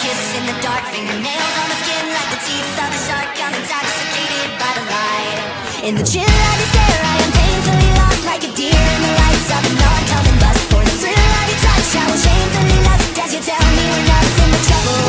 kiss in the dark, fingernails on the skin like the teeth of a shark. I'm intoxicated by the light. In the chill of your stare, I am painfully lost like a deer in the lights of an oncoming bus. For the thrill of your touch, I will shamefully lust as you tell me we're nothing but trouble.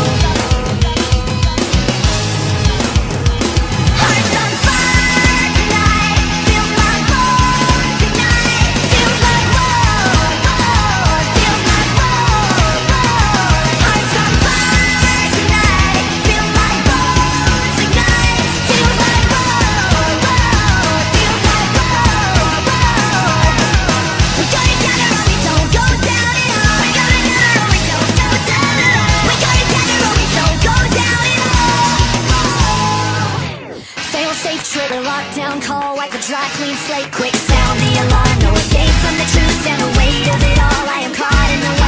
Hearts on fire tonight, feel my bones ignite. Feels like whoa, whoa, feels like whoa, whoa. Hearts on fire tonight, feel my bones ignite. Feels like whoa, whoa, feels like whoa, whoa. We got it together or we don't go down at all. We got it together or we don't go down at all. We got it together or we don't go down at all. Fail-safe trigger, lockdown call, wipe the dry, clean slate, quick sound the alarm. No escape from the truth and the weight of it all. I am caught in the